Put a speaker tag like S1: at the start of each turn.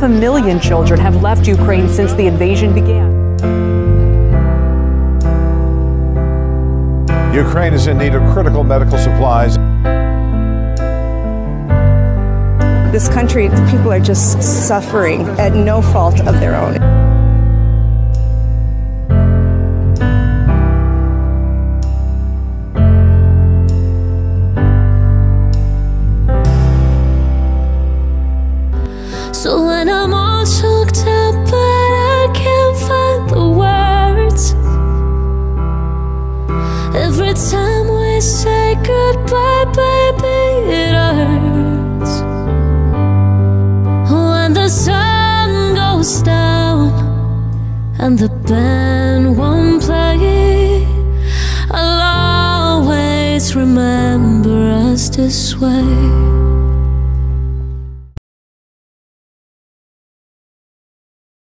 S1: 500,000 children have left Ukraine since the invasion began.
S2: Ukraine is in need of critical medical supplies.
S3: This country, the people are just suffering at no fault of their own.
S4: So when I'm all choked up but I can't find the words, every time we say goodbye, baby, it hurts. When the sun goes down and the band won't play, I'll always remember us this way.